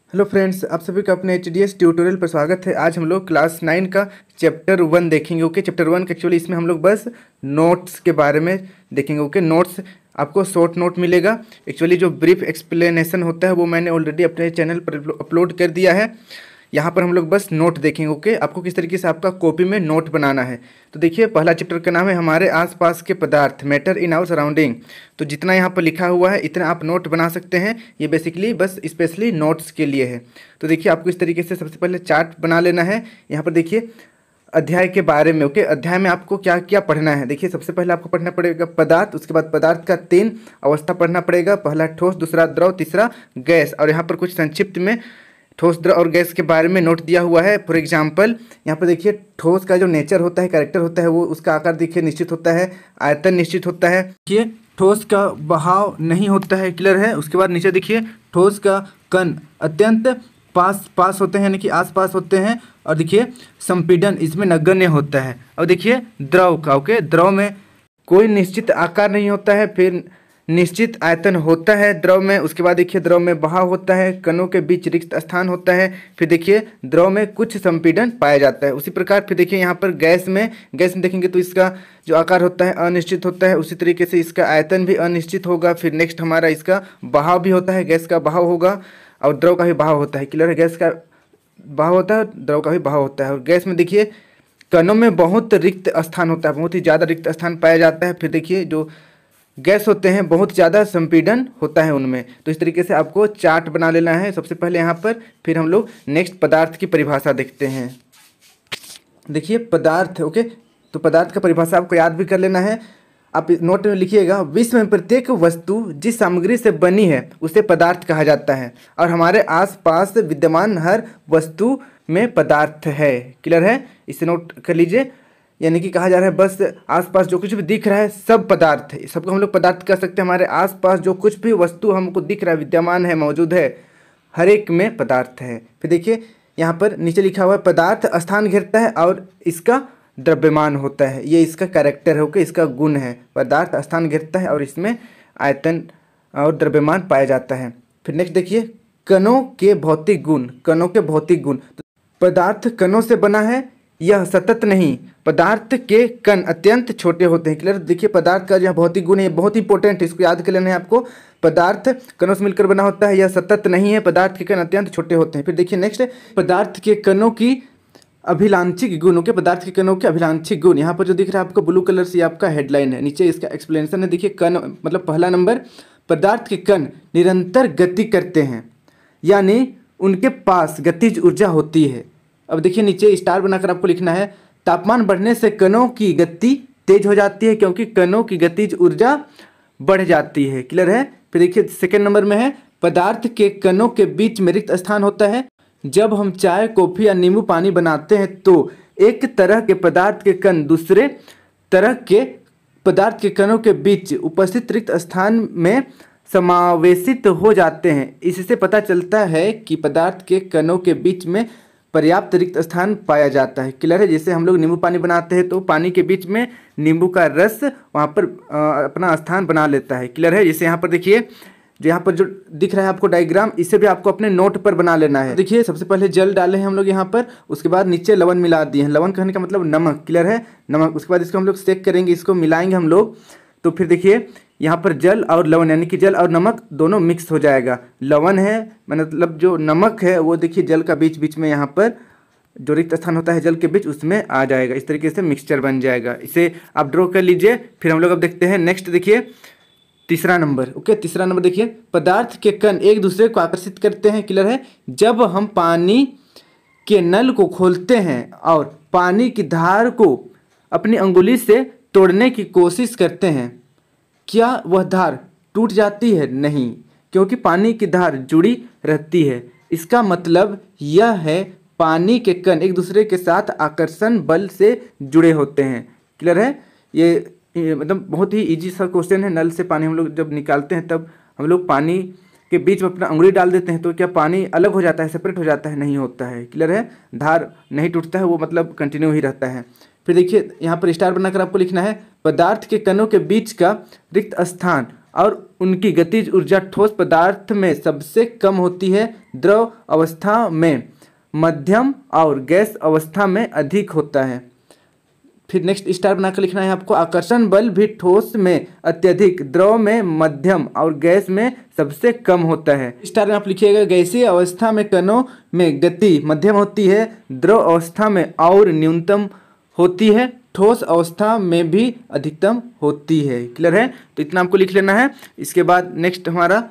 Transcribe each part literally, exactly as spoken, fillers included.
Hello friends, आप सभी का अपने एच डी एस ट्यूटोरियल पर स्वागत है। आज हम लोग क्लास नाइन का चैप्टर वन देखेंगे। ओके, चैप्टर वन का एक्चुअली इसमें हम लोग बस नोट्स के बारे में देखेंगे। ओके, नोट्स आपको शॉर्ट नोट मिलेगा। एक्चुअली जो ब्रीफ एक्सप्लेनेशन होता है वो मैंने ऑलरेडी अपने चैनल पर अपलोड कर दिया है। यहाँ पर हम लोग बस नोट देखेंगे। ओके, आपको किस तरीके से आपका कॉपी में नोट बनाना है। तो देखिए, पहला चैप्टर का नाम है हमारे आसपास के पदार्थ, मैटर इन आवर सराउंडिंग। तो जितना यहाँ पर लिखा हुआ है इतना आप नोट बना सकते हैं। ये बेसिकली बस स्पेशली नोट्स के लिए है। तो देखिए, आपको इस तरीके से सबसे पहले चार्ट बना लेना है। यहाँ पर देखिए अध्याय के बारे में। ओके, अध्याय में आपको क्या क्या पढ़ना है। देखिए, सबसे पहले आपको पढ़ना पड़ेगा पदार्थ, उसके बाद पदार्थ का तीन अवस्था पढ़ना पड़ेगा। पहला ठोस, दूसरा द्रव, तीसरा गैस। और यहाँ पर कुछ संक्षिप्त में ठोस, द्रव और गैस के बारे में नोट दिया हुआ है। फॉर एग्जांपल यहाँ पर देखिए, ठोस का जो नेचर होता है, कैरेक्टर होता है, वो उसका आकार देखिए निश्चित होता है, आयतन निश्चित होता है। देखिए, ठोस का बहाव नहीं होता है, क्लियर है। उसके बाद नीचे देखिए, ठोस का कण अत्यंत पास पास होते हैं, यानी कि आस पास होते हैं। और देखिए, संपीड़न इसमें नगण्य होता है। और देखिए द्रव का, ओके, द्रव में कोई निश्चित आकार नहीं होता है, फिर निश्चित आयतन होता है द्रव में। उसके बाद देखिए, द्रव में बहाव होता है, कणों के बीच रिक्त स्थान होता है। फिर देखिए, द्रव में कुछ संपीड़न पाया जाता है। उसी प्रकार फिर देखिए, यहाँ पर गैस में गैस में देखेंगे तो इसका जो आकार होता है अनिश्चित होता है। उसी तरीके से इसका आयतन भी अनिश्चित होगा। फिर नेक्स्ट हमारा इसका बहाव भी होता है, गैस का बहाव होगा और द्रव का भी बहाव होता है, क्लियर है। गैस का बहाव होता है, द्रव का भी बहाव होता है। और गैस में देखिए, कणों में बहुत रिक्त स्थान होता है, बहुत ही ज़्यादा रिक्त स्थान पाया जाता है। फिर देखिए, जो गैस होते हैं बहुत ज़्यादा संपीड़न होता है उनमें। तो इस तरीके से आपको चार्ट बना लेना है सबसे पहले यहाँ पर। फिर हम लोग नेक्स्ट पदार्थ की परिभाषा देखते हैं। देखिए पदार्थ, ओके, तो पदार्थ का परिभाषा आपको याद भी कर लेना है। आप नोट में लिखिएगा, विश्व में प्रत्येक वस्तु जिस सामग्री से बनी है उसे पदार्थ कहा जाता है, और हमारे आसपास विद्यमान हर वस्तु में पदार्थ है, क्लियर है। इसे नोट कर लीजिए। यानी कि कहा जा रहा है बस आसपास जो कुछ भी दिख रहा है सब पदार्थ है, सबको हम लोग पदार्थ कह सकते हैं। हमारे आसपास जो कुछ भी वस्तु हमको दिख रहा है, विद्यमान है, मौजूद है, हर एक में पदार्थ है। फिर देखिए, यहाँ पर नीचे लिखा हुआ है, पदार्थ स्थान घेरता है और इसका द्रव्यमान होता है। ये इसका कैरेक्टर है, ओके, इसका गुण है। पदार्थ स्थान घेरता है और इसमें आयतन और द्रव्यमान पाया जाता है। फिर नेक्स्ट देखिए, कणों के भौतिक गुण। कणों के भौतिक गुण, पदार्थ कणों से बना है, यह सतत नहीं। पदार्थ के कण अत्यंत छोटे होते हैं, क्लियर। देखिए, पदार्थ का जो भौतिक गुण है बहुत इंपॉर्टेंट है, इसको याद कर लेना है आपको। पदार्थ कणों से मिलकर बना होता है, यह सतत नहीं है, पदार्थ के कण अत्यंत छोटे होते हैं। फिर देखिए नेक्स्ट, पदार्थ के कणों की अभिलांछिक गुण। के पदार्थ के कणों के अभिलांछिक गुण, यहाँ पर जो दिख रहा है आपको ब्लू कलर से, आपका हेडलाइन है। नीचे इसका एक्सप्लेनेशन है। देखिए, कण मतलब पहला नंबर, पदार्थ के कण निरंतर गति करते हैं, यानी उनके पास गतिज ऊर्जा होती है। अब देखिए, नीचे स्टार बनाकर आपको लिखना है, तापमान बढ़ने से कणों की गति तेज हो जाती है, क्योंकि कणों की गतिज ऊर्जा बढ़ जाती है, क्लियर है। फिर देखिए, सेकंड नंबर में है, पदार्थ के कणों के बीच में रिक्त स्थान होता है। जब हम चाय, कॉफी या नींबू पानी बनाते हैं तो एक तरह के पदार्थ के कण दूसरे तरह के पदार्थ के कणों के बीच उपस्थित रिक्त स्थान में समावेशित हो जाते हैं। इससे पता चलता है कि पदार्थ के कणों के बीच में पर्याप्त रिक्त स्थान पाया जाता है, क्लियर है। जैसे हम लोग नींबू पानी बनाते हैं तो पानी के बीच में नींबू का रस वहाँ पर आ, अपना स्थान बना लेता है, क्लियर है। जैसे यहाँ पर देखिए, जो यहाँ पर जो दिख रहा है आपको डायग्राम, इसे भी आपको अपने नोट पर बना लेना है। देखिए, सबसे पहले जल डाले हैं हम लोग यहाँ पर, उसके बाद नीचे लवण मिला दिए हैं। लवण कहने का मतलब नमक, क्लियर है, नमक। उसके बाद इसको हम लोग सेक करेंगे, इसको मिलाएंगे हम लोग। तो फिर देखिए, यहाँ पर जल और लवण, यानी कि जल और नमक दोनों मिक्स हो जाएगा। लवण है मतलब जो नमक है वो देखिए जल का बीच बीच में यहाँ पर जो रिक्त स्थान होता है जल के बीच, उसमें आ जाएगा। इस तरीके से मिक्सचर बन जाएगा। इसे आप ड्रॉ कर लीजिए। फिर हम लोग अब देखते हैं नेक्स्ट। देखिए तीसरा नंबर, ओके, तीसरा नंबर देखिए, पदार्थ के कण एक दूसरे को आकर्षित करते हैं, क्लियर है। जब हम पानी के नल को खोलते हैं और पानी की धार को अपनी अंगुली से तोड़ने की कोशिश करते हैं, क्या वह धार टूट जाती है? नहीं, क्योंकि पानी की धार जुड़ी रहती है। इसका मतलब यह है, पानी के कण एक दूसरे के साथ आकर्षण बल से जुड़े होते हैं, क्लियर है। ये, ये मतलब बहुत ही इजी सा क्वेश्चन है। नल से पानी हम लोग जब निकालते हैं तब हम लोग पानी के बीच में अपना उंगली डाल देते हैं तो क्या पानी अलग हो जाता है, सेपरेट हो जाता है? नहीं होता है, क्लियर है। धार नहीं टूटता है, वो मतलब कंटिन्यू ही रहता है। फिर देखिए, यहाँ पर स्टार बनाकर आपको लिखना है, पदार्थ के कणों के बीच का रिक्त स्थान और उनकी गतिज ऊर्जा ठोस पदार्थ में सबसे कम होती है, द्रव अवस्था में मध्यम और गैस अवस्था में अधिक होता है। फिर नेक्स्ट स्टार बनाकर लिखना है आपको, आकर्षण बल भी ठोस में अत्यधिक, द्रव में मध्यम और गैस में सबसे कम होता है। स्टार में आप लिखिएगा, गैसीय अवस्था में कणों में गति मध्यम होती है, द्रव अवस्था में और न्यूनतम होती है, ठोस अवस्था में भी अधिकतम होती है। क्लियर है? तो इतना आपको लिख लेना है। इसके बाद नेक्स्ट हमारा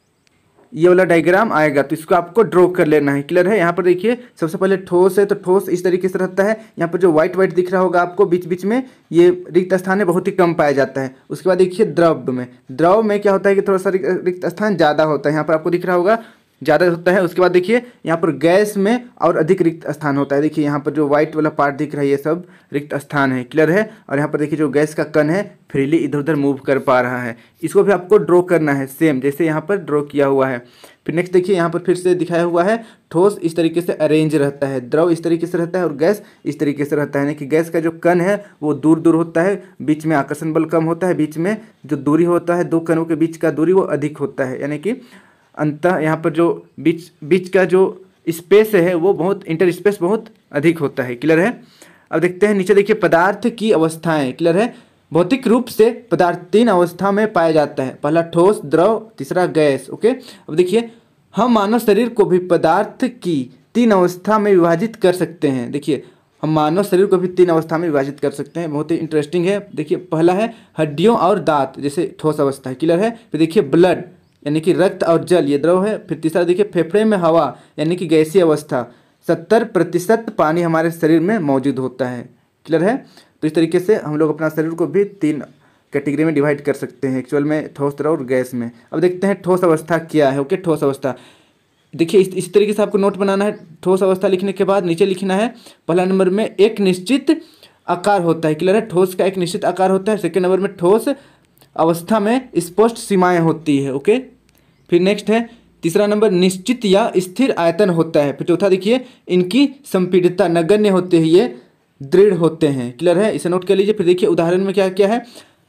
ये वाला डायग्राम आएगा, तो इसको आपको ड्रॉ कर लेना है। क्लियर है? यहाँ पर देखिए, सबसे पहले ठोस है तो ठोस इस तरीके से रहता है। यहाँ पर जो व्हाइट व्हाइट दिख रहा होगा आपको बीच बीच में, ये रिक्त स्थान है, बहुत ही कम पाया जाता है। उसके बाद देखिए द्रव में, द्रव में क्या होता है कि थोड़ा सा रिक्त स्थान ज़्यादा होता है, यहाँ पर आपको दिख रहा होगा ज़्यादा होता है। उसके बाद देखिए यहाँ पर गैस में और अधिक रिक्त स्थान होता है। देखिए यहाँ पर जो व्हाइट वाला पार्ट दिख रहा है ये सब रिक्त स्थान है। क्लियर है? और यहाँ पर देखिए जो गैस का कण है फ्रीली इधर उधर मूव कर पा रहा है। इसको भी आपको ड्रॉ करना है सेम जैसे यहाँ पर ड्रॉ किया हुआ है। फिर नेक्स्ट देखिए यहाँ पर फिर से दिखाया हुआ है, ठोस इस तरीके से अरेंज रहता है, द्रव इस तरीके से रहता है और गैस इस तरीके से रहता है। यानी कि गैस का जो कण है वो दूर दूर होता है, बीच में आकर्षण बल कम होता है, बीच में जो दूरी होता है दो कणों के बीच का दूरी वो अधिक होता है। यानी कि अंतः यहाँ पर जो बीच बीच का जो स्पेस है वो बहुत इंटर स्पेस बहुत अधिक होता है। क्लियर है? अब देखते हैं नीचे देखिए पदार्थ की अवस्थाएं। क्लियर है? भौतिक रूप से पदार्थ तीन अवस्था में पाया जाता है, पहला ठोस, द्रव, तीसरा गैस। ओके, अब देखिए हम मानव शरीर को भी पदार्थ की तीन अवस्था में विभाजित कर सकते हैं। देखिए हम मानव शरीर को भी तीन अवस्था में विभाजित कर सकते हैं, बहुत ही इंटरेस्टिंग है। देखिए पहला है हड्डियों और दांत, जैसे ठोस अवस्था है। क्लियर है? फिर देखिए ब्लड यानी कि रक्त और जल, ये द्रव है। फिर तीसरा देखिए फेफड़े में हवा यानी कि गैसीय अवस्था, सत्तर प्रतिशत पानी हमारे शरीर में मौजूद होता है। क्लियर है? तो इस तरीके से हम लोग अपना शरीर को भी तीन कैटेगरी में डिवाइड कर सकते हैं, एक्चुअल में ठोस, द्रव और गैस में। अब देखते हैं ठोस अवस्था क्या है। ओके, ठोस अवस्था देखिए इस इस तरीके से आपको नोट बनाना है। ठोस अवस्था लिखने के बाद नीचे लिखना है, पहला नंबर में एक निश्चित आकार होता है। क्लियर है? ठोस का एक निश्चित आकार होता है। सेकेंड नंबर में ठोस अवस्था में स्पष्ट सीमाएं होती है। ओके, फिर नेक्स्ट है तीसरा नंबर निश्चित या स्थिर आयतन होता है। फिर चौथा देखिए इनकी संपीड़ितता नगण्य होती है, ये दृढ़ होते हैं। क्लियर है? इसे नोट कर लीजिए। फिर देखिए उदाहरण में क्या क्या है,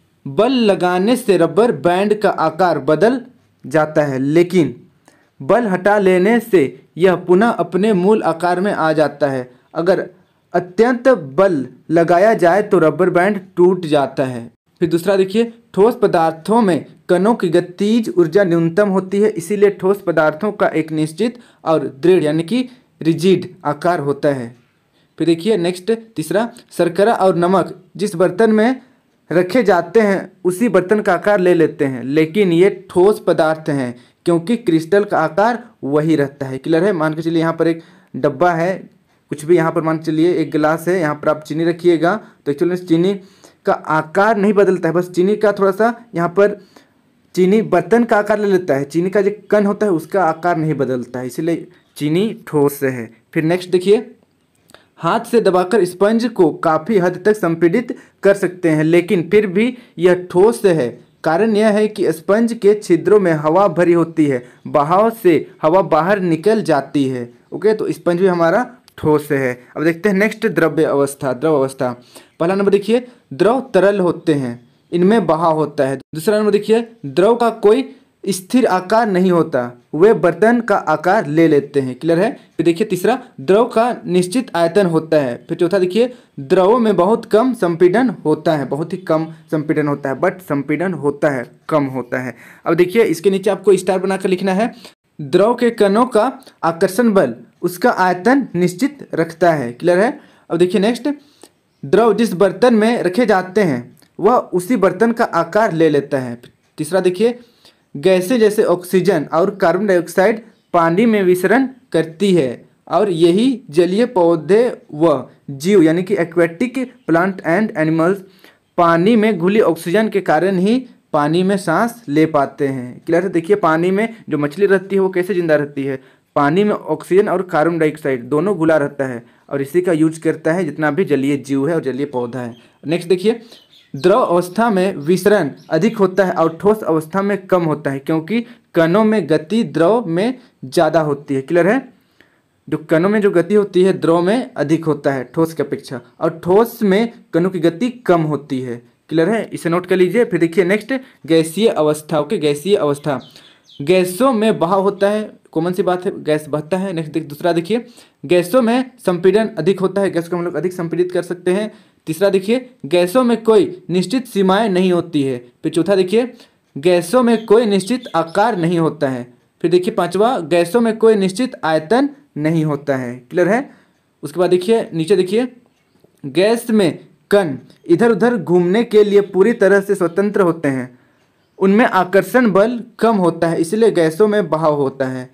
बल लगाने से रबर बैंड का आकार बदल जाता है, लेकिन बल हटा लेने से यह पुनः अपने मूल आकार में आ जाता है। अगर अत्यंत बल लगाया जाए तो रबर बैंड टूट जाता है। फिर दूसरा देखिए, ठोस पदार्थों में कणों की गतिज ऊर्जा न्यूनतम होती है, इसीलिए ठोस पदार्थों का एक निश्चित और दृढ़ यानी कि रिजिड आकार होता है। फिर देखिए नेक्स्ट तीसरा, शर्करा और नमक जिस बर्तन में रखे जाते हैं उसी बर्तन का आकार ले लेते हैं, लेकिन ये ठोस पदार्थ हैं क्योंकि क्रिस्टल का आकार वही रहता है। क्लियर है? मान के चलिए यहाँ पर एक डब्बा है, कुछ भी यहाँ पर मान के चलिए एक गिलास है, यहाँ पर आप चीनी रखिएगा तो एक्चुअली चीनी का आकार नहीं बदलता है, बस चीनी का थोड़ा सा यहाँ पर चीनी बर्तन का आकार ले लेता है, चीनी का जो कण होता है उसका आकार नहीं बदलता है, इसीलिए चीनी ठोस है। फिर नेक्स्ट देखिए, हाथ से दबाकर स्पंज को काफ़ी हद तक संपीड़ित कर सकते हैं, लेकिन फिर भी यह ठोस है। कारण यह है कि स्पंज के छिद्रों में हवा भरी होती है, बहाव से हवा बाहर निकल जाती है। ओके, तो स्पंज भी हमारा ठोस है। अब देखते हैं नेक्स्ट द्रव्य अवस्था, द्रव अवस्था। पहला नंबर देखिए, द्रव तरल होते हैं, इनमें बहाव होता है। दूसरा नंबर देखिए, द्रव का कोई स्थिर आकार नहीं होता, वे बर्तन का आकार ले लेते हैं। क्लियर है? फिर देखिए तीसरा, द्रव का निश्चित आयतन होता है। फिर चौथा देखिए, द्रवों में बहुत कम संपीड़न होता है, बहुत ही कम संपीड़न होता है, बट संपीड़न होता है, कम होता है। अब देखिए इसके नीचे आपको स्टार बनाकर लिखना है, द्रव के कणों का आकर्षण बल उसका आयतन निश्चित रखता है। क्लियर है? अब देखिए नेक्स्ट, द्रव जिस बर्तन में रखे जाते हैं वह उसी बर्तन का आकार ले लेता है। तीसरा देखिए, गैसें जैसे ऑक्सीजन और कार्बन डाइऑक्साइड पानी में विसरण करती है और यही जलीय पौधे व जीव यानी कि एक्वेटिक प्लांट एंड एनिमल्स पानी में घुली ऑक्सीजन के कारण ही पानी में सांस ले पाते हैं। क्लियर है? देखिए पानी में जो मछली रहती है वो कैसे जिंदा रहती है, पानी में ऑक्सीजन और कार्बन डाइऑक्साइड दोनों घुला रहता है और इसी का यूज करता है जितना भी जलीय जीव है और जलीय पौधा है। नेक्स्ट देखिए, द्रव अवस्था में विसरण अधिक होता है और ठोस अवस्था में कम होता है, क्योंकि कणों में गति द्रव में ज़्यादा होती है। क्लियर है? जो कणों में जो गति होती है द्रव में अधिक होता है ठोस की अपेक्षा, और ठोस में कणों की गति कम होती है। क्लियर है, इसे नोट कर लीजिए। फिर देखिए नेक्स्ट गैसीय अवस्था। ओके, गैसीय अवस्था, गैसों में बहाव होता है, कॉमन सी बात है, गैस बहता है। नेक्स्ट देख दूसरा देखिए, गैसों में संपीड़न अधिक होता है, गैस को हम लोग अधिक संपीड़ित कर सकते हैं। तीसरा देखिए, गैसों में कोई निश्चित सीमाएं नहीं होती है। फिर चौथा देखिए, गैसों में कोई निश्चित आकार नहीं होता है। फिर देखिए पांचवा, गैसों में कोई निश्चित आयतन नहीं होता है। क्लियर है। उसके बाद देखिए नीचे देखिए, गैस में कण इधर उधर घूमने के लिए पूरी तरह से स्वतंत्र होते हैं, उनमें आकर्षण बल कम होता है, इसलिए गैसों में बहाव होता है।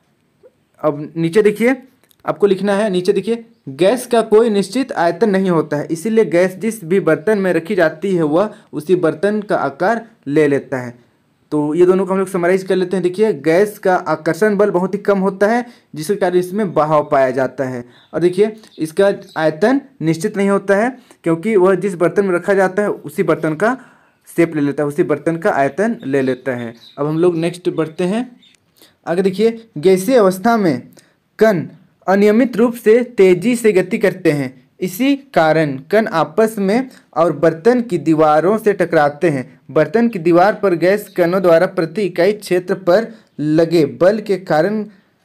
अब नीचे देखिए, आपको लिखना है, नीचे देखिए, गैस का कोई निश्चित आयतन नहीं होता है, इसीलिए गैस जिस भी बर्तन में रखी जाती है वह उसी बर्तन का आकार ले लेता है। तो ये दोनों को हम लोग समराइज कर लेते हैं। देखिए, गैस का आकर्षण बल बहुत ही कम होता है, जिसके कारण इसमें बहाव पाया जाता है। और देखिए, इसका आयतन निश्चित नहीं होता है, क्योंकि वह जिस बर्तन में रखा जाता है उसी बर्तन का शेप ले लेता है, उसी बर्तन का आयतन ले लेता है। अब हम लोग नेक्स्ट बढ़ते हैं आगे। देखिए, गैसीय अवस्था में कण अनियमित रूप से तेजी से गति करते हैं, इसी कारण कण आपस में और बर्तन की दीवारों से टकराते हैं। बर्तन की दीवार पर गैस कणों द्वारा प्रति इकाई क्षेत्र पर लगे बल के कारण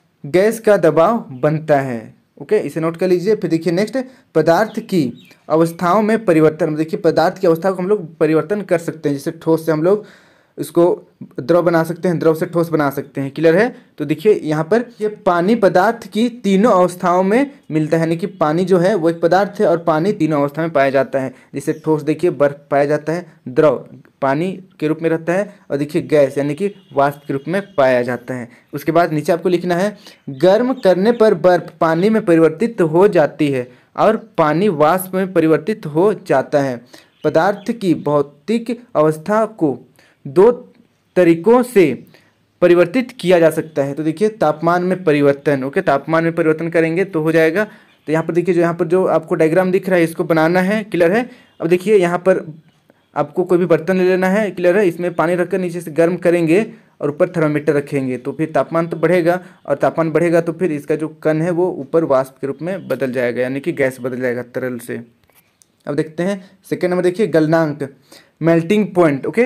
गैस का दबाव बनता है। ओके, इसे नोट कर लीजिए। फिर देखिए नेक्स्ट, पदार्थ की अवस्थाओं में परिवर्तन। देखिए, पदार्थ की अवस्था को हम लोग परिवर्तन कर सकते हैं, जैसे ठोस से हम लोग इसको द्रव बना सकते हैं, द्रव से ठोस बना सकते हैं। क्लियर है। तो देखिए यहाँ पर ये पानी पदार्थ की तीनों अवस्थाओं में मिलता है, यानी कि पानी जो है वो एक पदार्थ है और पानी तीनों अवस्था में पाया जाता है। जैसे ठोस देखिए बर्फ पाया जाता है, द्रव पानी के रूप में रहता है, और देखिए गैस यानी कि वाष्प के रूप में पाया जाता है। उसके बाद नीचे आपको लिखना है, गर्म करने पर बर्फ पानी में परिवर्तित हो जाती है और पानी वाष्प में परिवर्तित हो जाता है। पदार्थ की भौतिक अवस्था को दो तरीकों से परिवर्तित किया जा सकता है। तो देखिए, तापमान में परिवर्तन। ओके, तापमान में परिवर्तन करेंगे तो हो जाएगा। तो यहाँ पर देखिए, जो यहाँ पर जो आपको डायग्राम दिख रहा है इसको बनाना है। क्लियर है। अब देखिए यहाँ पर आपको कोई भी बर्तन ले लेना है। क्लियर है। इसमें पानी रखकर नीचे से गर्म करेंगे और ऊपर थर्मामीटर रखेंगे, तो फिर तापमान तो बढ़ेगा, और तापमान बढ़ेगा तो फिर इसका जो कण है वो ऊपर वाष्प के रूप में बदल जाएगा, यानी कि गैस बदल जाएगा तरल से। अब देखते हैं सेकेंड नंबर, देखिए गलनांक, मेल्टिंग पॉइंट। ओके,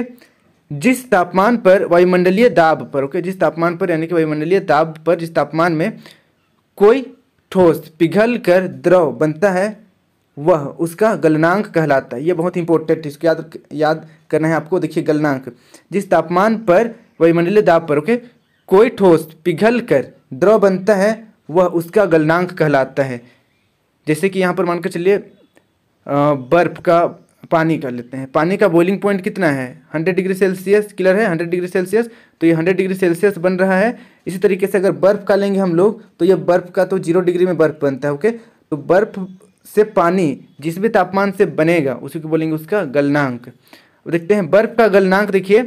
जिस तापमान पर वायुमंडलीय दाब पर, ओके जिस तापमान पर यानी कि वायुमंडलीय दाब पर जिस तापमान में कोई ठोस पिघल कर द्रव बनता है वह उसका गलनांक कहलाता है। ये बहुत इंपॉर्टेंट है, इसको याद याद करना है आपको। देखिए, गलनांक, जिस तापमान पर वायुमंडलीय दाब पर ओके कोई ठोस पिघल कर द्रव बनता है वह उसका गलनांक कहलाता है। जैसे कि यहाँ पर मानकर चलिए बर्फ का पानी कर लेते हैं, पानी का बॉइलिंग पॉइंट कितना है, हंड्रेड डिग्री सेल्सियस। क्लियर है, हंड्रेड डिग्री सेल्सियस, तो ये हंड्रेड डिग्री सेल्सियस बन रहा है। इसी तरीके से अगर बर्फ़ का लेंगे हम लोग तो ये बर्फ़ का तो जीरो डिग्री में बर्फ़ बनता है। ओके, तो बर्फ़ से पानी जिस भी तापमान से बनेगा उसी को बोलेंगे उसका गलनांक। देखते हैं बर्फ़ का गलनांक, देखिए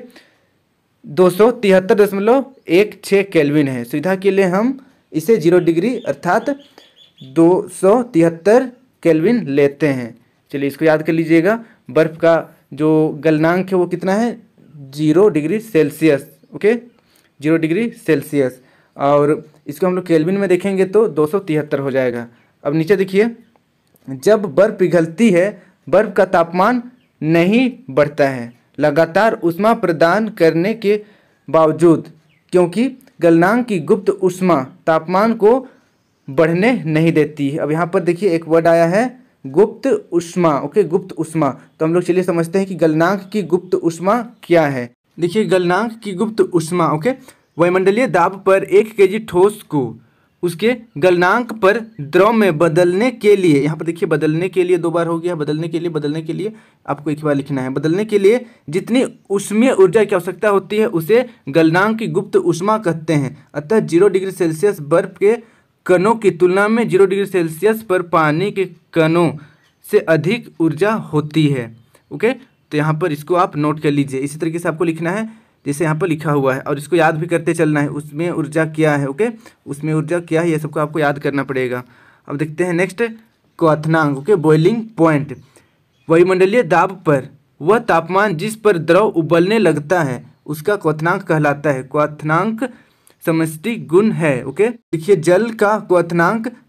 दो सौ तिहत्तर दशमलव एक छः केल्विन है। सुविधा के लिए हम इसे जीरो डिग्री अर्थात दो सौ तिहत्तर केल्विन लेते हैं। चलिए इसको याद कर लीजिएगा, बर्फ़ का जो गलनांक है वो कितना है, zero degree Celsius. Okay, zero degree Celsius, और इसको हम लोग केल्विन में देखेंगे तो दो सौ तिहत्तर हो जाएगा। अब नीचे देखिए, जब बर्फ़ पिघलती है बर्फ़ का तापमान नहीं बढ़ता है लगातार ऊष्मा प्रदान करने के बावजूद, क्योंकि गलनांक की गुप्त ऊष्मा तापमान को बढ़ने नहीं देती है। अब यहाँ पर देखिए एक वर्ड आया है गुप्त ऊष्मा। ओके, गुप्त ऊष्मा, तो हम लोग चलिए समझते हैं कि गलनांक की गुप्त ऊष्मा क्या है। देखिए, गलनांक की गुप्त ऊष्मा ओके वायुमंडलीय दाब पर एक केजी ठोस को उसके गलनांक पर द्रव में बदलने के लिए, यहाँ पर देखिए बदलने के लिए दो बार हो गया, बदलने के लिए बदलने के लिए आपको एक बार लिखना है, बदलने के लिए जितनी ऊष्मीय ऊर्जा की आवश्यकता होती है उसे गलनांक की गुप्त ऊष्मा कहते हैं। अतः जीरो डिग्री सेल्सियस बर्फ के कणों की तुलना में जीरो डिग्री सेल्सियस पर पानी के कणों से अधिक ऊर्जा होती है। ओके, तो यहाँ पर इसको आप नोट कर लीजिए। इसी तरीके से आपको लिखना है जैसे यहाँ पर लिखा हुआ है, और इसको याद भी करते चलना है, उसमें ऊर्जा क्या है। ओके, उसमें ऊर्जा क्या है ये सबको आपको याद करना पड़ेगा। अब देखते हैं नेक्स्ट, क्वथनांक। ओके, बॉइलिंग पॉइंट, वायुमंडलीय दाब पर वह तापमान जिस पर द्रव उबलने लगता है उसका क्वथनांक कहलाता है। क्वथनांक समष्टि गुण है। ओके, देखिए जल का क्वथनांक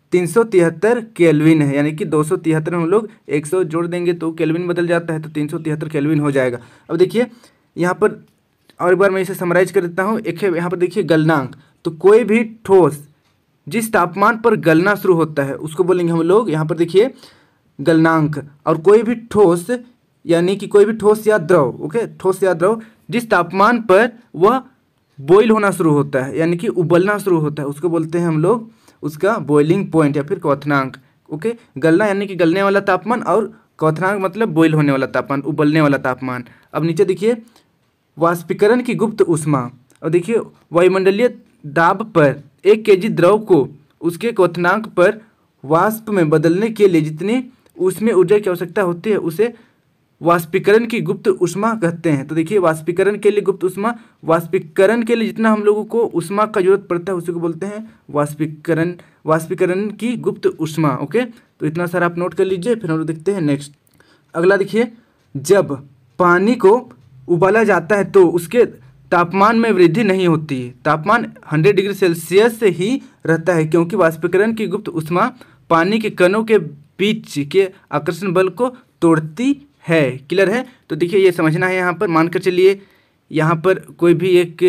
तीन सौ तिहत्तर केल्विन है, यानी कि दो सौ तिहत्तर हम लोग एक सौ जोड़ देंगे तो केल्विन बदल जाता है, तो तीन सौ तिहत्तर केल्विन हो जाएगा। अब देखिए यहाँ पर और एक बार मैं इसे समराइज कर देता हूँ। एक है यहाँ पर देखिए गलनांक, तो कोई भी ठोस जिस तापमान पर गलना शुरू होता है उसको बोलेंगे हम लोग यहाँ पर देखिए गलनांक। और कोई भी ठोस यानी कि कोई भी ठोस या द्रव, ओके, ठोस या द्रव जिस तापमान पर वह बॉईल होना शुरू होता है यानी कि उबलना शुरू होता है उसको बोलते हैं हम लोग उसका बॉइलिंग पॉइंट या फिर क्वथनांक। ओके, गलना यानी कि गलने वाला तापमान और क्वथनांक मतलब बॉईल होने वाला तापमान, उबलने वाला तापमान। अब नीचे देखिए वाष्पीकरण की गुप्त ऊष्मा। और देखिए वायुमंडलीय दाब पर एक केजी द्रव को उसके क्वथनांक पर वाष्प में बदलने के लिए जितनी उसमें ऊर्जा की आवश्यकता होती है उसे वाष्पीकरण की गुप्त ऊष्मा कहते हैं। तो देखिए वाष्पीकरण के लिए गुप्त ऊष्मा, वाष्पीकरण के लिए जितना हम लोगों को ऊष्मा का जरूरत पड़ता है उसी को बोलते हैं वाष्पीकरण, वाष्पीकरण की गुप्त ऊष्मा। ओके, तो इतना सारा आप नोट कर लीजिए। फिर हम लोग देखते हैं नेक्स्ट। अगला देखिए, जब पानी को उबाला जाता है तो उसके तापमान में वृद्धि नहीं होती है, तापमान सौ डिग्री सेल्सियस से ही रहता है क्योंकि वाष्पीकरण की गुप्त ऊष्मा पानी के कणों के बीच के आकर्षण बल को तोड़ती है। क्लियर है? तो देखिए ये समझना है। यहाँ पर मानकर चलिए यहाँ पर कोई भी एक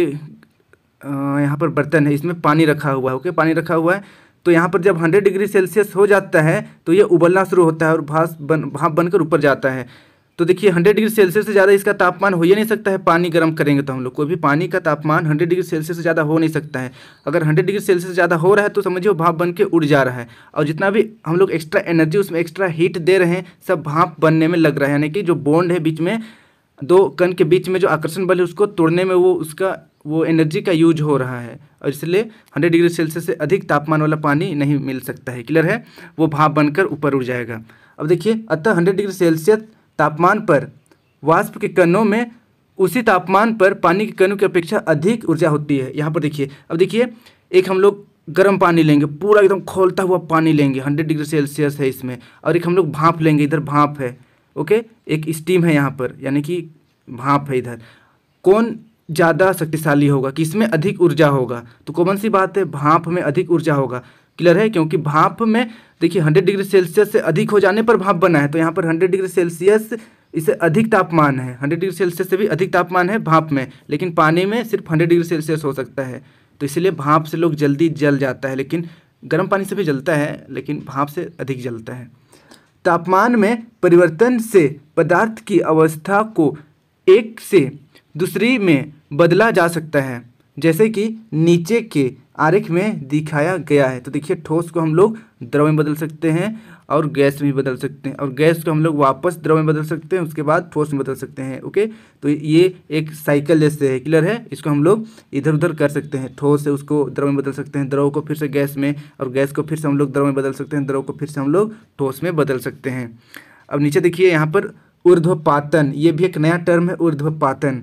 यहाँ पर बर्तन है, इसमें पानी रखा हुआ है। ओके, पानी रखा हुआ है तो यहाँ पर जब सौ डिग्री सेल्सियस हो जाता है तो ये उबलना शुरू होता है और भाप बन भाप बनकर ऊपर जाता है। तो देखिए सौ डिग्री सेल्सियस से ज़्यादा इसका तापमान हो ही नहीं सकता है। पानी गर्म करेंगे तो हम लोग कोई भी पानी का तापमान सौ डिग्री सेल्सियस से ज़्यादा हो नहीं सकता है। अगर सौ डिग्री सेल्सियस से ज़्यादा हो रहा है तो समझिए वो भाप बन के उड़ जा रहा है और जितना भी हम लोग एक्स्ट्रा एनर्जी उसमें एक्स्ट्रा हीट दे रहे हैं सब भाप बनने में लग रहा है, यानी कि जो बॉन्ड है बीच में दो कण के बीच में जो आकर्षण बल है उसको तोड़ने में वो उसका वो एनर्जी का यूज हो रहा है और इसलिए सौ डिग्री सेल्सियस से अधिक तापमान वाला पानी नहीं मिल सकता है। क्लियर है? वो भाप बनकर ऊपर उड़ जाएगा। अब देखिए अतः सौ डिग्री सेल्सियस तापमान पर वाष्प के कणों में उसी तापमान पर पानी के कणों की अपेक्षा अधिक ऊर्जा होती है। यहाँ पर देखिए, अब देखिए एक हम लोग गर्म पानी लेंगे, पूरा एकदम खौलता हुआ पानी लेंगे, सौ डिग्री सेल्सियस है इसमें, और एक हम लोग भाप लेंगे, इधर भाप है। ओके, एक स्टीम है यहाँ पर यानी कि भाप है इधर। कौन ज़्यादा शक्तिशाली होगा, किसमें अधिक ऊर्जा होगा? तो कॉमन सी बात है, भाप में अधिक ऊर्जा होगा। क्लियर है? क्योंकि भाप में देखिए सौ डिग्री सेल्सियस से अधिक हो जाने पर भाप बना है, तो यहाँ पर सौ डिग्री सेल्सियस इससे अधिक तापमान है, सौ डिग्री सेल्सियस से भी अधिक तापमान है भाप में, लेकिन पानी में सिर्फ सौ डिग्री सेल्सियस हो सकता है। तो इसलिए भाप से लोग जल्दी जल जाता है, लेकिन गर्म पानी से भी जलता है लेकिन भाप से अधिक जलता है। तापमान में परिवर्तन से पदार्थ की अवस्था को एक से दूसरी में बदला जा सकता है, जैसे कि नीचे के आरेख में दिखाया गया है। तो देखिए ठोस को हम लोग द्रव में बदल सकते हैं और गैस में भी बदल सकते हैं, और गैस को हम लोग वापस द्रव में बदल सकते हैं, उसके बाद ठोस में बदल सकते हैं। ओके, तो ये एक साइकिल जैसे है। क्लियर है? इसको हम लोग इधर उधर कर सकते हैं, ठोस से उसको द्रव में बदल सकते हैं, द्रव को फिर से गैस में, और गैस को फिर से हम लोग द्रव में बदल सकते हैं, द्रव को फिर से हम लोग ठोस में बदल सकते हैं। अब नीचे देखिए यहाँ पर ऊर्ध्वपातन, ये भी एक नया टर्म है, ऊर्ध्वपातन।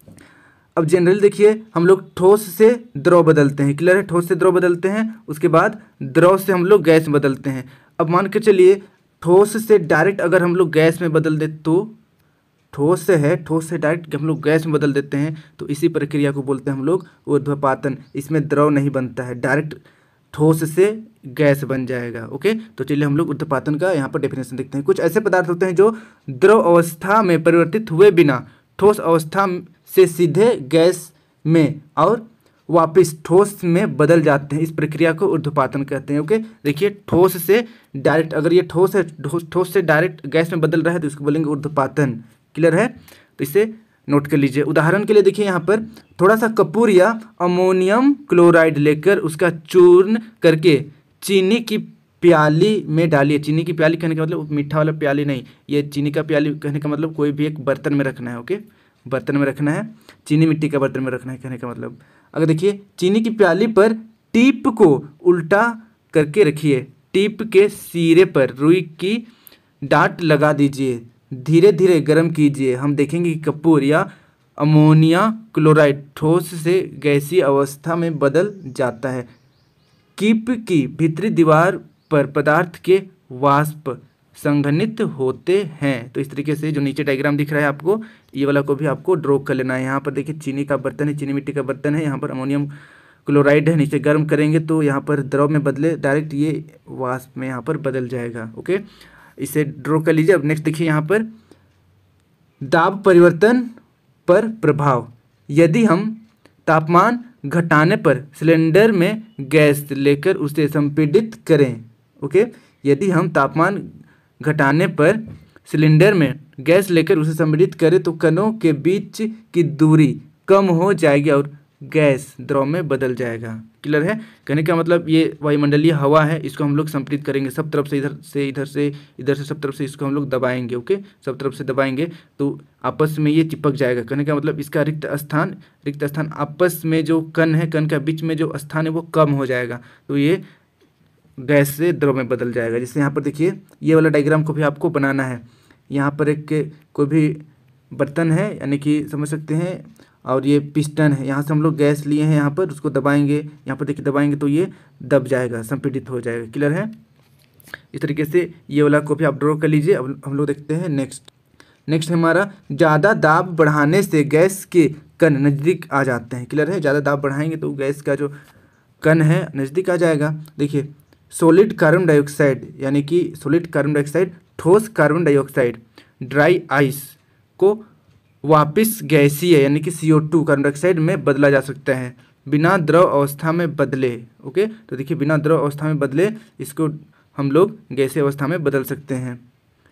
अब जनरल देखिए हम लोग ठोस से द्रव बदलते हैं। क्लियर है? ठोस से द्रव बदलते हैं, उसके बाद द्रव से हम लोग गैस में बदलते हैं। अब मान के चलिए ठोस से डायरेक्ट अगर हम लोग गैस में बदल दे तो ठोस से है, ठोस से डायरेक्ट हम लोग गैस में बदल देते हैं तो इसी प्रक्रिया को बोलते हैं हम लोग ऊर्ध्वपातन। इसमें द्रव नहीं बनता है, डायरेक्ट ठोस से गैस बन जाएगा। ओके, तो चलिए हम लोग ऊर्ध्वपातन का यहाँ पर डेफिनेशन देखते हैं। कुछ ऐसे पदार्थ होते हैं जो द्रव अवस्था में परिवर्तित हुए बिना ठोस अवस्था से सीधे गैस में और वापस ठोस में बदल जाते हैं, इस प्रक्रिया को ऊर्ध्वपातन कहते हैं। ओके, देखिए ठोस से डायरेक्ट, अगर ये ठोस है, ठोस से डायरेक्ट गैस में बदल रहा है तो इसको बोलेंगे ऊर्ध्वपातन। क्लियर है? तो इसे नोट कर लीजिए। उदाहरण के लिए देखिए यहाँ पर थोड़ा सा कपूर या अमोनियम क्लोराइड लेकर उसका चूर्ण करके चीनी की प्याली में डालिए। चीनी की प्याली कहने का मतलब मीठा वाला प्याली नहीं, ये चीनी का प्याली कहने का मतलब कोई भी एक बर्तन में रखना है। ओके, बर्तन में रखना है, चीनी मिट्टी का बर्तन में रखना है कहने का मतलब। अगर देखिए चीनी की प्याली पर टीप को उल्टा करके रखिए, टीप के सिरे पर रुई की डाट लगा दीजिए, धीरे धीरे गर्म कीजिए, हम देखेंगे कि कपूर या अमोनिया क्लोराइड ठोस से गैसीय अवस्था में बदल जाता है। कीप की भीतरी दीवार पर पदार्थ के वाष्प संघनित होते हैं। तो इस तरीके से जो नीचे डायग्राम दिख रहा है आपको, ये वाला को भी आपको ड्रॉ कर लेना है। यहाँ पर देखिए चीनी का बर्तन है, चीनी मिट्टी का बर्तन है, यहाँ पर अमोनियम क्लोराइड है, नीचे गर्म करेंगे तो यहाँ पर द्रव में बदले डायरेक्ट ये वाष्प में यहाँ पर बदल जाएगा। ओके, इसे ड्रॉ कर लीजिए। अब नेक्स्ट देखिए यहाँ पर दाब परिवर्तन पर प्रभाव। यदि हम तापमान घटाने पर सिलेंडर में गैस लेकर उसे संपीड़ित करें, ओके, यदि हम तापमान घटाने पर सिलेंडर में गैस लेकर उसे संपीड़ित करें तो कणों के बीच की दूरी कम हो जाएगी और गैस द्रव में बदल जाएगा। क्लियर है? कहने का मतलब ये वायुमंडलीय हवा है, इसको हम लोग संपीड़ित करेंगे सब तरफ से, इधर से इधर से इधर से सब तरफ से इसको हम लोग दबाएंगे। ओके, सब तरफ से दबाएंगे तो आपस में ये चिपक जाएगा। कहने का मतलब इसका रिक्त स्थान रिक्त स्थान आपस में जो कण है, कण का बीच में जो स्थान है वो कम हो जाएगा, तो ये गैस से द्रव में बदल जाएगा। जैसे यहाँ पर देखिए ये वाला डायग्राम को भी आपको बनाना है। यहाँ पर एक कोई भी बर्तन है, यानी कि समझ सकते हैं, और ये पिस्टन है। यहाँ से हम लोग गैस लिए हैं, यहाँ पर उसको दबाएंगे, यहाँ पर देखिए दबाएंगे तो ये दब जाएगा, संपीड़ित हो जाएगा। क्लियर है? इस तरीके से ये वाला को भी आप ड्रॉ कर लीजिए। अब हम लोग देखते हैं नेक्स्ट नेक्स्ट हमारा ज़्यादा दाब बढ़ाने से गैस के कण नज़दीक आ जाते हैं। क्लियर है? ज़्यादा दाब बढ़ाएंगे तो गैस का जो कण है नज़दीक आ जाएगा। देखिए सॉलिड कार्बन डाइऑक्साइड, यानी कि सॉलिड कार्बन डाइऑक्साइड ठोस कार्बन डाइऑक्साइड ड्राई आइस को वापस गैसीय यानी कि C O two carbon dioxide में बदला जा सकता है बिना द्रव अवस्था में बदले। ओके, तो देखिए बिना द्रव अवस्था में बदले इसको हम लोग गैसीय अवस्था में बदल सकते हैं।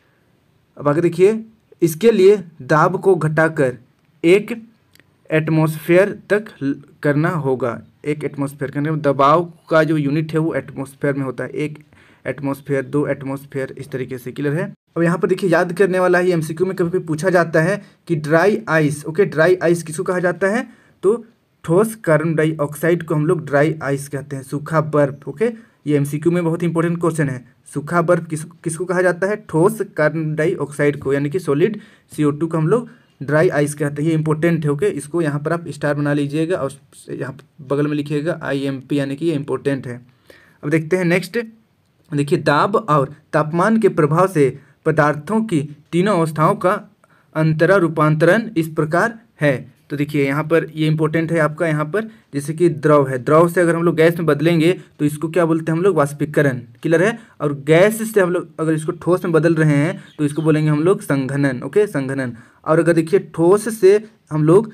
अब आगे देखिए, इसके लिए दाब को घटाकर एक एटमॉस्फेयर तक करना होगा। एक एटमॉस्फेयर करने में दबाव का जो यूनिट है वो एटमॉस्फेयर में होता है। एक एटमॉस्फेयर, दो एटमॉस्फेयर, इस तरीके से। क्लियर है? अब यहाँ पर देखिए याद करने वाला है, एमसीक्यू में कभी कभी पूछा जाता है कि dry ice, okay, dry ice किसको कहा जाता है? तो ठोस कार्बन डाइऑक्साइड को हम लोग ड्राई आइस कहते हैं, सूखा बर्फ। ओके, ये एमसीक्यू में बहुत इंपॉर्टेंट क्वेश्चन है। सूखा बर्फ किस किसको कहा जाता है? ठोस कार्बन डाइऑक्साइड को, यानी कि सॉलिड सी ओ टू को हम लोग ड्राई आइस कहते हैं। ये इंपॉर्टेंट है। ओके, इसको यहाँ पर आप स्टार बना लीजिएगा और यहाँ बगल में लिखिएगा आई एम पी, यानी कि ये इंपॉर्टेंट है। अब देखते हैं नेक्स्ट। देखिए दाब और तापमान के प्रभाव से पदार्थों की तीनों अवस्थाओं का अंतरा रूपांतरण इस प्रकार है। तो देखिए यहाँ पर ये इंपॉर्टेंट है आपका, यहाँ पर जैसे कि द्रव है, द्रव से अगर हम लोग गैस में बदलेंगे तो इसको क्या बोलते हैं हम लोग? वाष्पीकरण। क्लियर है? और गैस से हम लोग अगर इसको ठोस में बदल रहे हैं तो इसको बोलेंगे हम लोग संघनन। ओके, संघनन। और अगर देखिए ठोस से हम लोग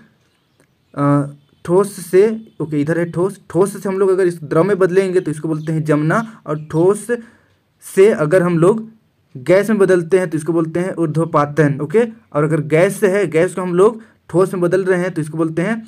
ठोस से, ओके इधर है ठोस, ठोस से हम लोग अगर इस द्रव में बदलेंगे तो इसको बोलते हैं जमना। और ठोस से अगर हम लोग गैस में बदलते हैं तो इसको बोलते हैं ऊर्ध्वपातन। ओके, और अगर गैस से है, गैस को हम लोग ठोस में बदल रहे हैं तो इसको बोलते हैं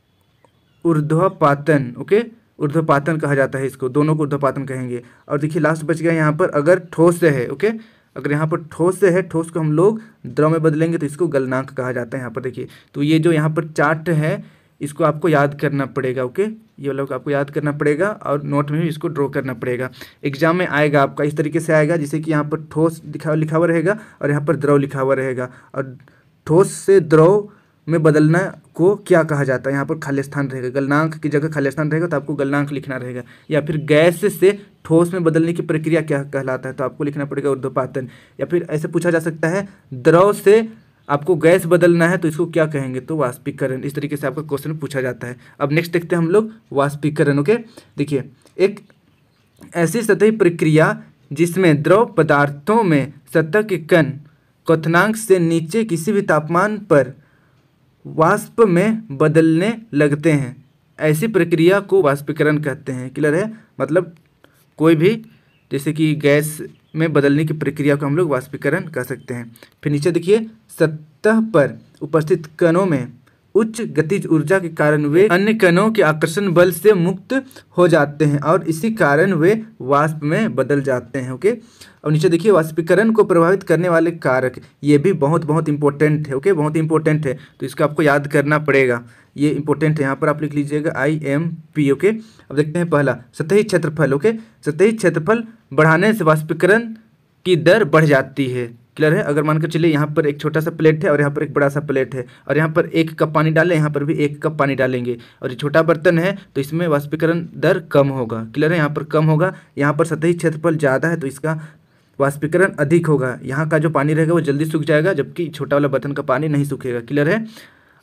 ऊर्ध्वपातन। ओके, ऊर्ध्वपातन कहा जाता है इसको, दोनों को ऊर्ध्वपातन कहेंगे। और देखिए लास्ट बच गया यहाँ पर, अगर ठोस से है, ओके, अगर यहाँ पर ठोस से है, ठोस को हम लोग द्रव में बदलेंगे तो इसको गलनांक कहा जाता है। यहाँ पर देखिए, तो ये जो यहाँ पर चार्ट है इसको आपको याद करना पड़ेगा। ओके, ये वाला आपको याद करना पड़ेगा और नोट में भी इसको ड्रॉ करना पड़ेगा। एग्जाम में आएगा आपका इस तरीके से आएगा, जैसे कि यहाँ पर ठोस लिखा लिखा हुआ रहेगा और यहाँ पर द्रव लिखा हुआ रहेगा। और ठोस से द्रव में बदलना को क्या कहा जाता है? यहाँ पर खाली स्थान रहेगा, गलनांक की जगह खाली स्थान रहेगा तो आपको गलनांक लिखना रहेगा। या फिर गैस से ठोस में बदलने की प्रक्रिया क्या कहलाता है? तो आपको लिखना पड़ेगा ऊर्ध्वपातन। या फिर ऐसे पूछा जा सकता है, द्रव से आपको गैस बदलना है तो इसको क्या कहेंगे? तो वाष्पीकरण। इस तरीके से आपका क्वेश्चन पूछा जाता है। अब नेक्स्ट देखते हैं हम लोग वाष्पीकरण। ओके, देखिए एक ऐसी सतही प्रक्रिया जिसमें द्रव पदार्थों में सतह के कण क्वथनांक से नीचे किसी भी तापमान पर वाष्प में बदलने लगते हैं, ऐसी प्रक्रिया को वाष्पीकरण कहते हैं। क्लियर है? मतलब कोई भी जैसे कि गैस में बदलने की प्रक्रिया को हम लोग वाष्पीकरण कह सकते हैं। फिर नीचे देखिए, सतह पर उपस्थित कणों में उच्च गतिज ऊर्जा के कारण वे अन्य कणों के आकर्षण बल से मुक्त हो जाते हैं और इसी कारण वे वाष्प में बदल जाते हैं। ओके, और नीचे देखिए वाष्पीकरण को प्रभावित करने वाले कारक, ये भी बहुत बहुत इंपॉर्टेंट है। ओके, बहुत इंपॉर्टेंट है, तो इसको आपको याद करना पड़ेगा। ये इंपॉर्टेंट है, यहाँ पर आप लिख लीजिएगा आई एम पी। ओके, अब देखते हैं पहला सतही क्षेत्रफल। ओके, सतही क्षेत्रफल बढ़ाने से वाष्पीकरण की दर बढ़ जाती है। क्लियर है? अगर मानकर चलिए यहाँ पर एक छोटा सा प्लेट है और यहाँ पर एक बड़ा सा प्लेट है और यहाँ पर एक कप पानी डालें, यहाँ पर भी एक कप पानी डालेंगे और ये छोटा बर्तन है तो इसमें वाष्पीकरण दर कम होगा। क्लियर है? यहाँ पर कम होगा, यहाँ पर सतही क्षेत्रफल ज़्यादा है तो इसका वाष्पीकरण अधिक होगा। यहाँ का जो पानी रहेगा वो जल्दी सूख जाएगा, जबकि छोटा वाला बर्तन का पानी नहीं सूखेगा। क्लियर है?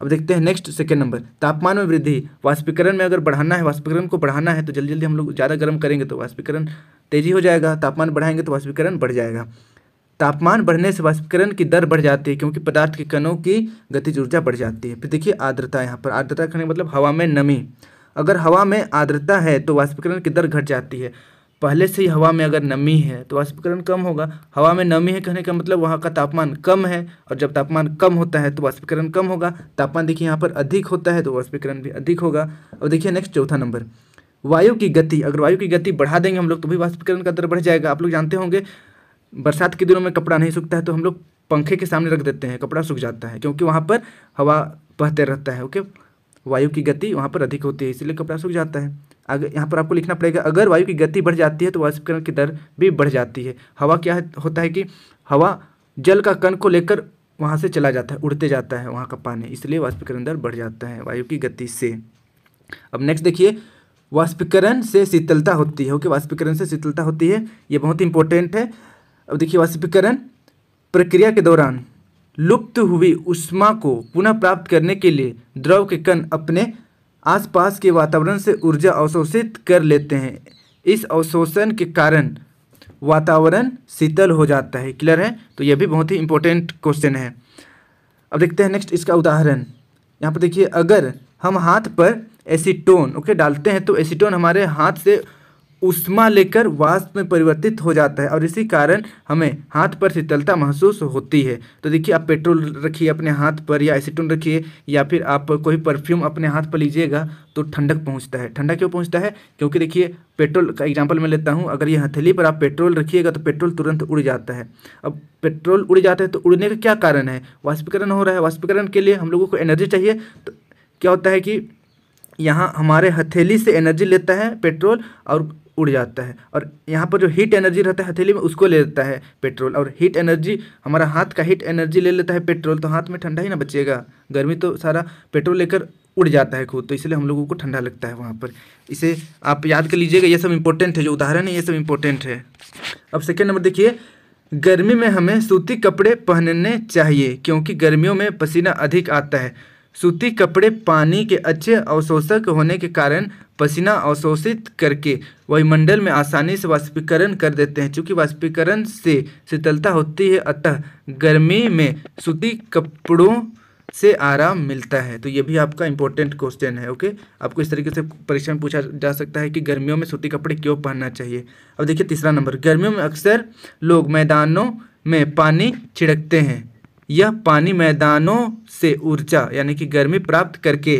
अब देखते हैं नेक्स्ट सेकेंड नंबर, तापमान में वृद्धि। वाष्पीकरण में अगर बढ़ाना है, वाष्पीकरण को बढ़ाना है तो जल्दी जल्दी हम लोग ज़्यादा गर्म करेंगे तो वाष्पीकरण तेजी हो जाएगा, तापमान बढ़ाएंगे तो वाष्पीकरण बढ़ जाएगा। तापमान बढ़ने से वाष्पीकरण की दर बढ़ जाती है क्योंकि पदार्थ के कणों की गतिज ऊर्जा बढ़ जाती है। फिर देखिए आर्द्रता, यहाँ पर आर्द्रता कहने का मतलब हवा में नमी। अगर हवा में आर्द्रता है तो वाष्पीकरण की दर घट जाती है। पहले से ही हवा में अगर नमी है तो वाष्पीकरण कम होगा। हवा में नमी है कहने का मतलब वहाँ का तापमान कम है, और जब तापमान कम होता है तो वाष्पीकरण कम होगा। तापमान देखिए यहाँ पर अधिक होता है तो वाष्पीकरण भी अधिक होगा। और देखिए नेक्स्ट चौथा नंबर, वायु की गति। अगर वायु की गति बढ़ा देंगे हम लोग तो भी वाष्पीकरण का दर बढ़ जाएगा। आप लोग जानते होंगे बरसात के दिनों में कपड़ा नहीं सूखता है तो हम लोग पंखे के सामने रख देते हैं, कपड़ा सूख जाता है क्योंकि वहाँ पर हवा बहते रहता है। ओके, वायु की गति वहाँ पर अधिक होती है इसलिए कपड़ा सूख जाता है। आगे यहाँ पर आपको लिखना पड़ेगा, अगर वायु की गति बढ़ जाती है तो वाष्पीकरण की दर भी बढ़ जाती है। हवा क्या है, होता है कि हवा जल का कण को लेकर वहाँ से चला जाता है, उड़ते जाता है वहाँ का पानी, इसलिए वाष्पीकरण दर बढ़ जाता है वायु की गति से। अब नेक्स्ट देखिए, वाष्पीकरण से शीतलता होती है। ओके, वाष्पीकरण से शीतलता होती है, ये बहुत इंपॉर्टेंट है। अब देखिए, वाष्पीकरण प्रक्रिया के दौरान लुप्त हुई ऊष्मा को पुनः प्राप्त करने के लिए द्रव के कण अपने आसपास के वातावरण से ऊर्जा अवशोषित कर लेते हैं। इस अवशोषण के कारण वातावरण शीतल हो जाता है। क्लियर है? तो यह भी बहुत ही इंपॉर्टेंट क्वेश्चन है। अब देखते हैं नेक्स्ट इसका उदाहरण। यहाँ पर देखिए, अगर हम हाथ पर एसीटोन ओके डालते हैं तो एसीटोन हमारे हाथ से ऊष्मा लेकर वाष्प में परिवर्तित हो जाता है और इसी कारण हमें हाथ पर शीतलता महसूस होती है। तो देखिए, आप पेट्रोल रखिए अपने हाथ पर या एसीटोन रखिए या फिर आप कोई परफ्यूम अपने हाथ पर लीजिएगा तो ठंडक पहुंचता है। ठंडा क्यों पहुंचता है? क्योंकि देखिए, पेट्रोल का एग्जांपल मैं लेता हूं, अगर ये हथेली पर आप पेट्रोल रखिएगा तो पेट्रोल तुरंत उड़ जाता है। अब पेट्रोल उड़ जाता है तो उड़ने का क्या कारण है? वाष्पीकरण हो रहा है। वाष्पीकरण के लिए हम लोगों को एनर्जी चाहिए, तो क्या होता है कि यहाँ हमारे हथेली से एनर्जी लेता है पेट्रोल और उड़ जाता है, और यहाँ पर जो हीट एनर्जी रहता है हथेली में उसको ले लेता है पेट्रोल, और हीट एनर्जी हमारा हाथ का हीट एनर्जी ले लेता है पेट्रोल, तो हाथ में ठंडा ही ना बचेगा, गर्मी तो सारा पेट्रोल लेकर उड़ जाता है खुद, तो इसलिए हम लोगों को ठंडा लगता है वहाँ पर। इसे आप याद कर लीजिएगा, ये सब इंपॉर्टेंट है, जो उदाहरण है ये सब इंपॉर्टेंट है। अब सेकेंड नंबर देखिए, गर्मी में हमें सूती कपड़े पहनने चाहिए क्योंकि गर्मियों में पसीना अधिक आता है। सूती कपड़े पानी के अच्छे अवशोषक होने के कारण पसीना अवशोषित करके वायुमंडल में आसानी से वाष्पीकरण कर देते हैं। चूँकि वाष्पीकरण से शीतलता होती है, अतः गर्मी में सूती कपड़ों से आराम मिलता है। तो ये भी आपका इंपॉर्टेंट क्वेश्चन है। ओके, आपको इस तरीके से परीक्षा में पूछा जा सकता है कि गर्मियों में सूती कपड़े क्यों पहनना चाहिए। अब देखिए तीसरा नंबर, गर्मियों में अक्सर लोग मैदानों में पानी छिड़कते हैं। यह पानी मैदानों से ऊर्जा यानी कि गर्मी प्राप्त करके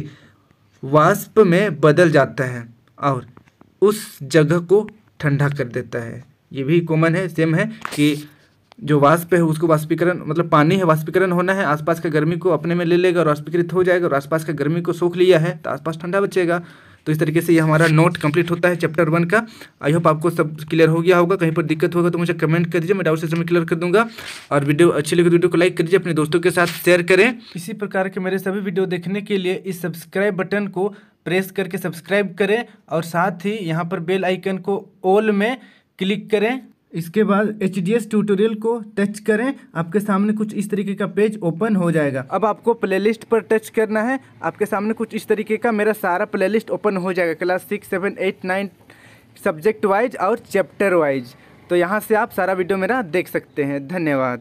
वाष्प में बदल जाता है और उस जगह को ठंडा कर देता है। ये भी कॉमन है, सेम है कि जो वाष्प है उसको वाष्पीकरण मतलब पानी है, वाष्पीकरण होना है, आसपास का गर्मी को अपने में ले लेगा और वाष्पीकृत हो जाएगा, और आसपास का गर्मी को सोख लिया है तो आसपास ठंडा बचेगा। तो इस तरीके से ये हमारा नोट कंप्लीट होता है चैप्टर वन का। आई होप आपको सब क्लियर हो गया होगा। कहीं पर दिक्कत होगा तो मुझे कमेंट कर दीजिए, मैं डाउट से समय क्लियर कर दूंगा। और वीडियो अच्छी लगे तो वीडियो को लाइक कर दीजिए, अपने दोस्तों के साथ शेयर करें। इसी प्रकार के मेरे सभी वीडियो देखने के लिए इस सब्सक्राइब बटन को प्रेस करके सब्सक्राइब करें और साथ ही यहाँ पर बेल आइकन को ऑल में क्लिक करें। इसके बाद एच डी एस ट्यूटोरियल को टच करें, आपके सामने कुछ इस तरीके का पेज ओपन हो जाएगा। अब आपको प्लेलिस्ट पर टच करना है, आपके सामने कुछ इस तरीके का मेरा सारा प्लेलिस्ट ओपन हो जाएगा, class six seven eight nine subject wise और चैप्टर वाइज। तो यहाँ से आप सारा वीडियो मेरा देख सकते हैं। धन्यवाद।